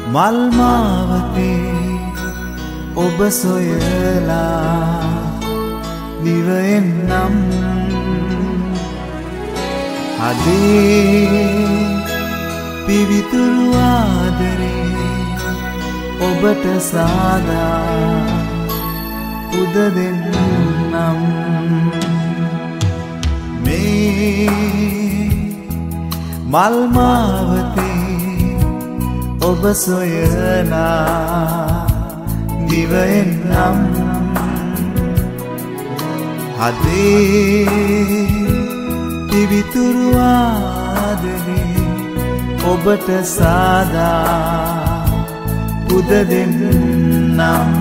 මල්මාවතේ ඔබ සොයලා දිවෙන්නම් අදේ පිවිතුරු ආදරේ ඔබට සාදා පුද දෙන්නම් මේ මල්මාවතේ ඔබ සොයලා දිවෙන්නම් අදේ පිවිතුරු ආදරේ ඔබට සාදා පුද දෙන්නම්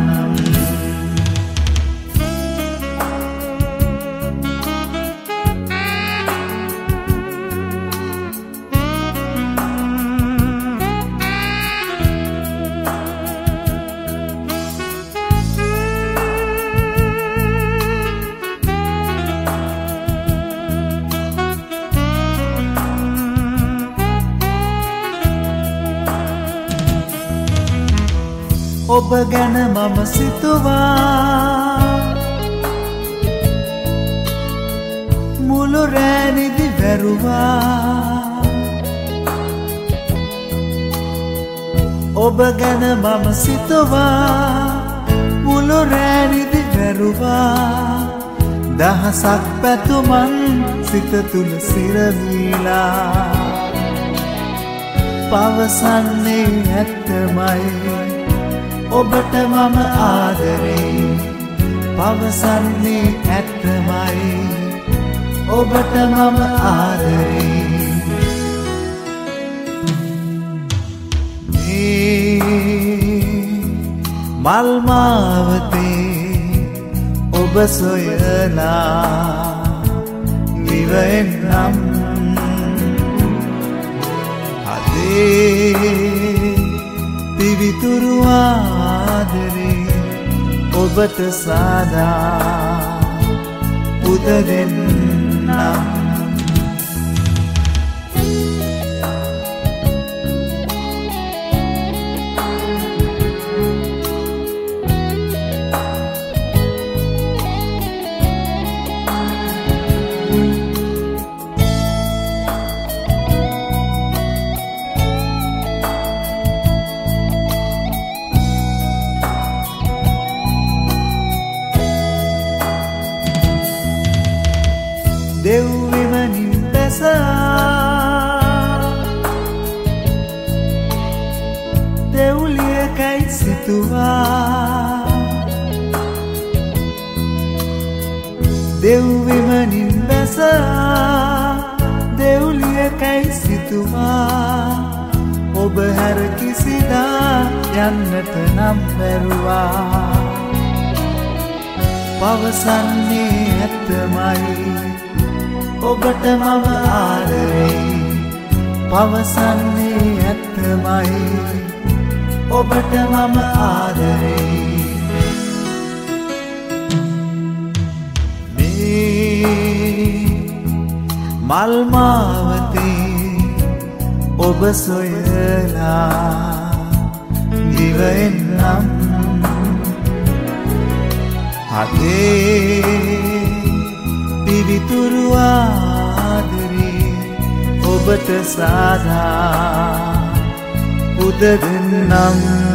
ඔබ ගැන මම සිතුවා මුළු රැනිදි වැරුවා ඔබ ගැන මම සිතුවා මුළු රැනිදි වැරුවා දහසක් පැතුමන් සිත තුල සිරවීලා පවසන්නේ ඇත්තමයි ඔබට මම ආදරේ පවසන්නේ ඇත්තමයි ඔබට මම ආදරේ මේ මල්මාවතේ ඔබ සොයලා දිවෙන්නම් අදේ පිවිතුරු ආදරේ ඔබට සාදා පුද දෙන්නම් දෙව්විමනින් බැසා දෙව්ලියකයි සිතුවා දෙව්විමනින් බැසා දෙව්ලියකයි සිතුවා ඔබ හැර කිසිදා යන්නට නම් බැරුවා පවසන්නේ ඇත්තමයි ඔබට මම ආදරේ පවසන්නේ ඇත්තමයි ඔබට මම ආදරේ මේ මල්මාවතේ ඔබ සොයලා දිවෙන්නම් අදේ පිවිතුරු ආදරේ ඔබට සාදා පුද දෙන්නම්